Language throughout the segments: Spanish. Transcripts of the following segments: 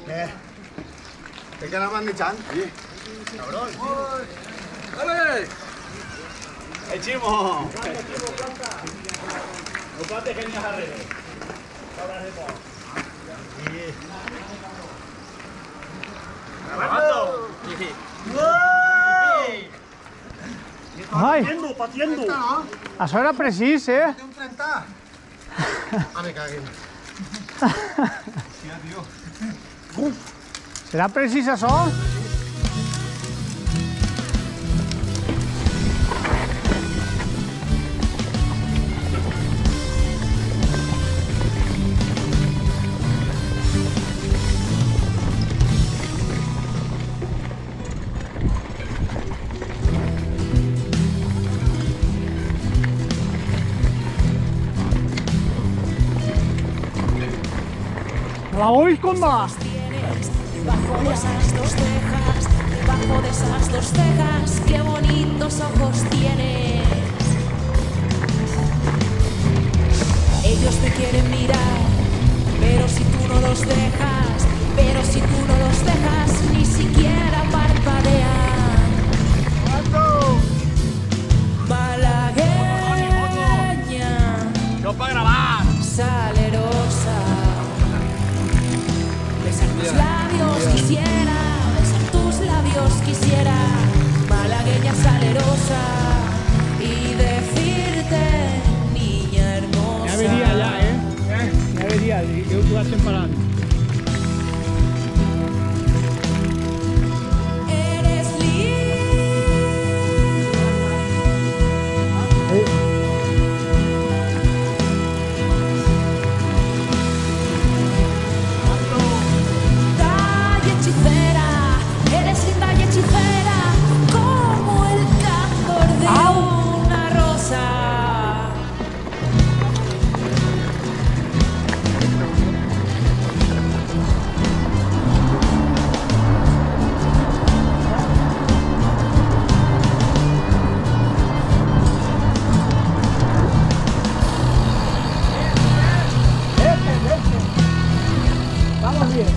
¿Te queda más ni chan? Sí. Cabrón. ¡Dale! Chimo! No plantes que ni a arreglo. ¡Grabando! Ai, Patiendo! això era precís, eh? Té un 30. Ah, me cagué. Hòstia, tio. Serà precís, això? ¿La voy con más? Debajo de esas dos cejas, debajo de esas dos cejas, qué bonitos ojos tienes. Ellos te quieren mirar, pero si tú no los dejas, pero si tú no los dejas, ni siquiera parpadean. Malagueña, ¡No para grabar! salerosa. Besar tus labios quisiera, besar tus labios quisiera, malagueña salerosa, y decirte, niña hermosa. Ja veria allà, eh? Ja veria, que ho trobàssim parant. Eres linda y hechicera, eres linda y hechicera, como el candor de una rosa. Vamos bien.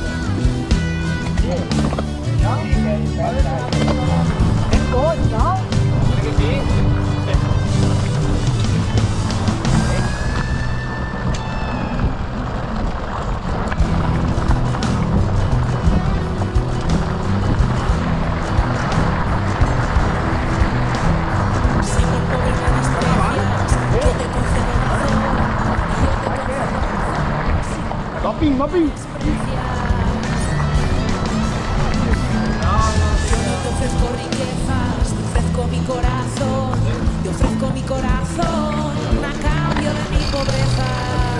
¿No? Si por pobre me desprecias, yo te concedo razón, yo te concedo razón. Doping, doping. Yo no te ofrezco riquezas, te ofrezco mi corazón, te ofrezco mi corazón a cambio de mi pobreza.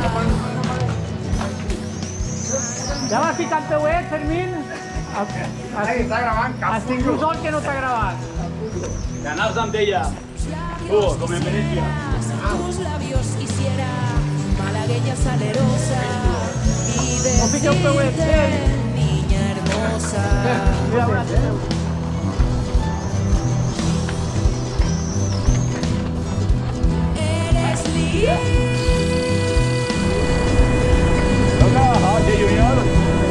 Ja vas ficant peuet, Fermín? Ahí está grabando. Has tingut sort que no t'ha gravat. Canals amb ella. Como en Venecia. Tus labios quisiera, malagueña salerosa, y No fiqueu peuet, decirte, niña hermosa. Mira, un altre. Eres linda. Oye, Junior.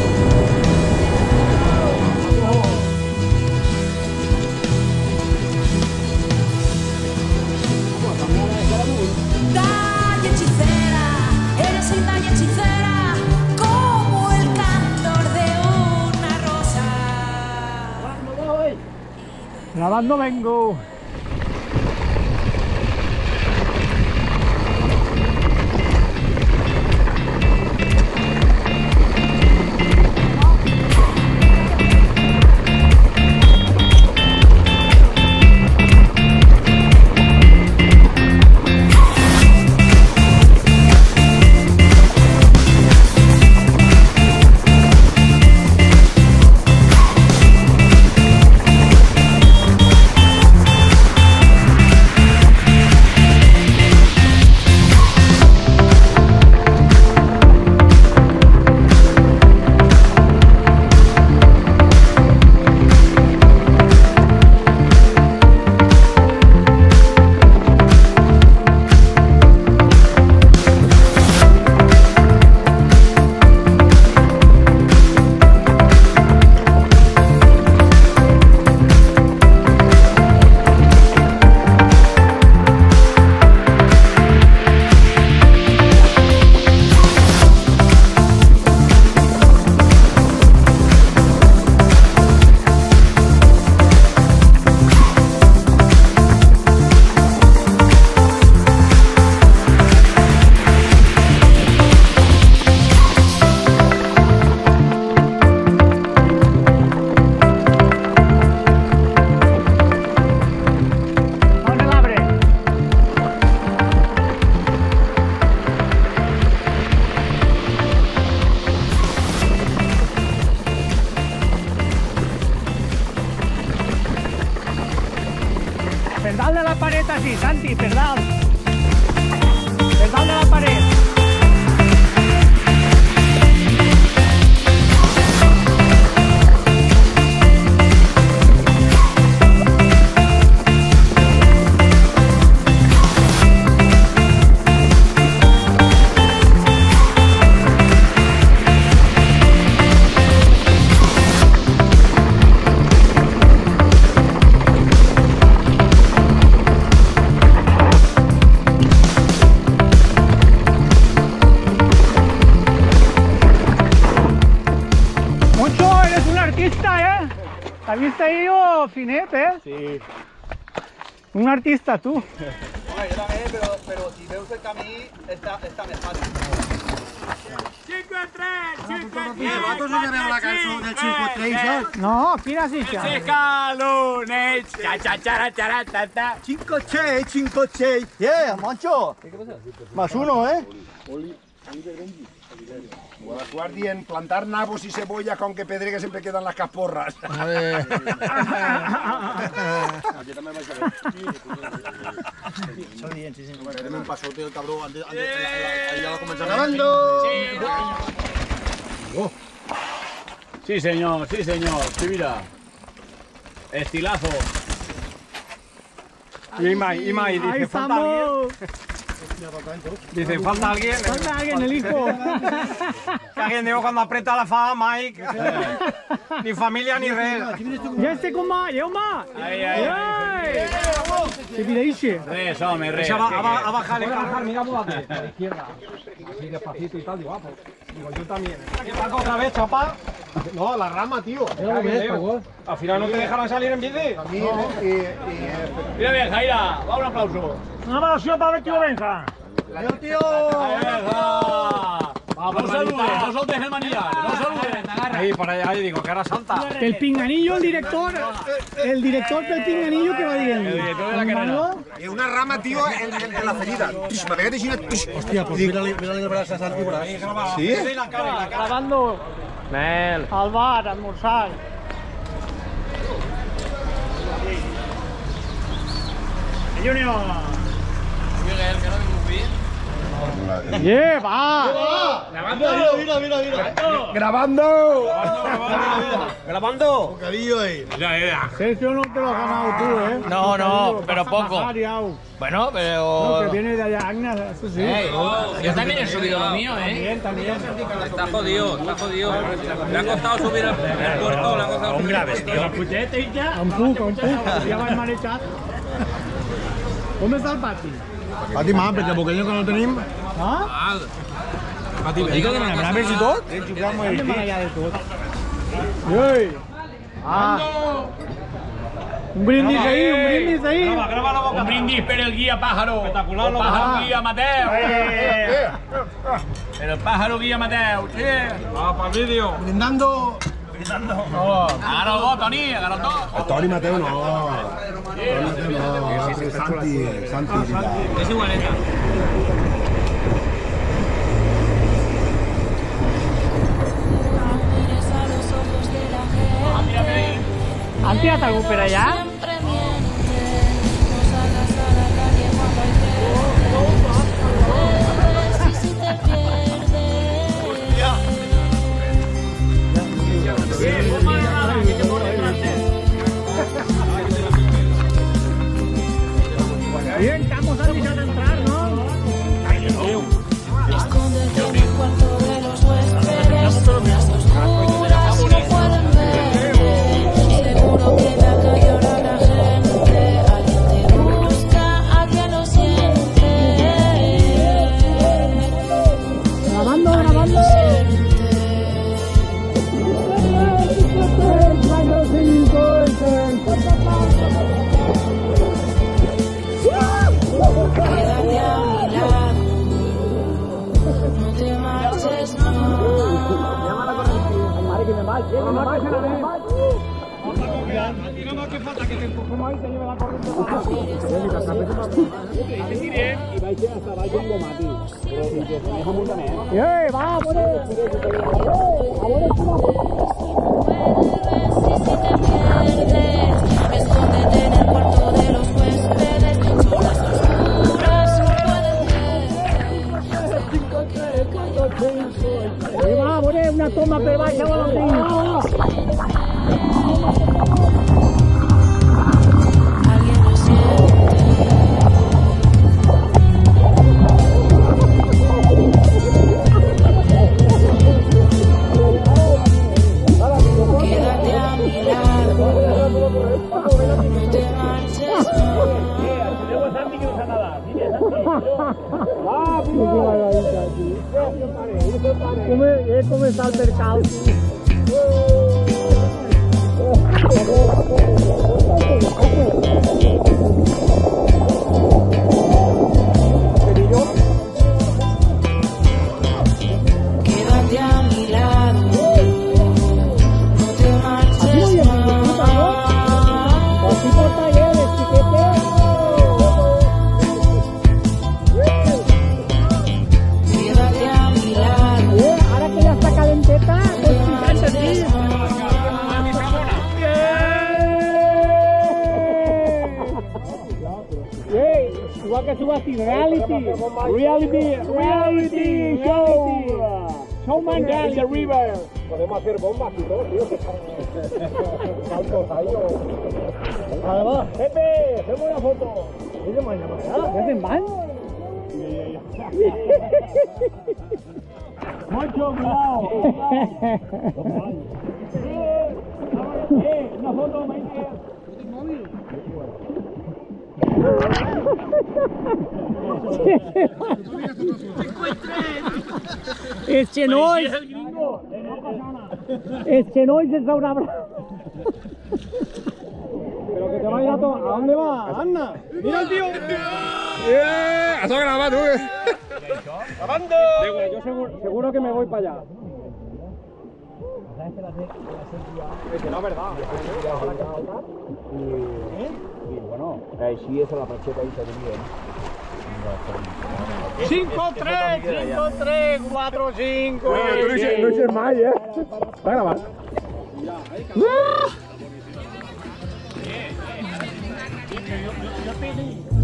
Y hechicera, eres linda y hechicera, como el candor de una rosa. Grabando vengo. ¿Habéis traído Finet, Sí. Un artista, tú. Home, jo també, però si veus el camí, està més fàcil. 5-3! Vosaltres no sabeu la cançó del 5-3, saps? No, quina és això? Escalones! Cha-cha-cha-cha-cha-cha! 5-6, yeah, Moncho. Más uno, Guardien, plantar nabos y cebolla con que pedregue siempre quedan las casporras. Deme un pasote el cabrón, ahí ya va a comenzar grabando. Sí, señor, sí, señor. Sí, mira. Estilazo. Y Imai, ¡Ahí dice, falta alguien. estamos! Dice, falta alguien. ¡Falta alguien, el hijo! Que alguien dijo cuando aprieta la fa, Mike. Ni familia ni red. ¡Ya esté con más! ¡Ya más! Ahí, ahí. ¿Qué pidáis? Res, home, res. A bajar el cargar, mira por aquí. A la izquierda. Así despacito y tal, digo, pues. Digo, yo también. ¿Qué pasa otra vez, chapa? No, la rama, tío. Al final no te dejaron salir en bici. Mira bien, Jaira. Va un aplauso. ¡Una evaluación para ver que venga! No saludes, no soltes el manillar. No saludes. Ahí, para allá, ahí digo, que ahora salta. El pinganillo, el director del pinganillo que va diciendo. El director de la carrera. Una rama, tío, en la ferida. Me pegué de China. Hostia, pues mírale el brazo a Santi por ahí. ¿Sí? Grabando al bar, a almorzar. Junior. ¡Yeah, va! ¡Grabando! ¿Grabando? Bocadillo ahí. Sergio, no te lo has ganado tú, No, pero poco. Bueno, No, pero... que viene de allá, Agnes, eso sí. Yo también he subido lo mío, También. Está jodido, está jodido. Le ha costado subir el puerto, le ha costado subir el puerto. Un poco. Ya va el manejat. ¿Dónde está el pati? Pati más, perquè bocadillo que no tenim. Ah? Digo que me llamarás y todo. Anem allà de tot. Ei! Un brindis ahí. Un brindis per el guía pájaro. Espectacular, El lo pájaro que guía Mateo. El pájaro guía Mateo. Sí. Va, para el vídeo. Brindando. Agarra el dos, Toni. Agarra el dos. Toni Mateo no. Santi. Es igualeta. Mires a los ojos de la gente. Han tirat algú per allà? Siempre mienten. No salgas a la calle cuando hay gente. Y si te pierdes. Bien, estamos antes de entrar, ¿no? Escóndete en el cuarto de los huéspedes. Las oscuras no pueden ver. Seguro que en la calle ahora la gente. Alguien te busca, alguien lo siente. Grabando. Quédate a mi lado. No te marches, no. Va, por ahí. Si te pierdes, escóndete en el cuarto de los huéspedes. Son las oscuras, no pueden ver. Va, por ahí, una toma per baixa volantina. Alguien lo siente. Quédate a mi lado. No te marches, Come está el mercado. Quédate a mi lado, no te marches más. Así por talleres, chiquete. Quédate a mi lado. Ahora que ya está calenteta, pues fíjate aquí. Igual que suba así, reality show. Showman down the river. Podemos hacer bombas y todo, tío. Saltos ahí o... Además, Pepe, hacemos una foto. ¿Qué hacen mal? Mucho cuidado. Una foto, Maite. Es Chenoy. Es Chenoy se sabrá. Pero que te vaya a tomar. ¿A dónde va, Anna? ¡Mira el tío! ¿Has grabado tú? ¡Grabando! Yo seguro que me voy para allá. Es que no es verdad. Y bueno, sí, esa es la plancheta ahí también. 5, 3, 4, 5. No dices más, ¿eh? Está grabando. Yo pedí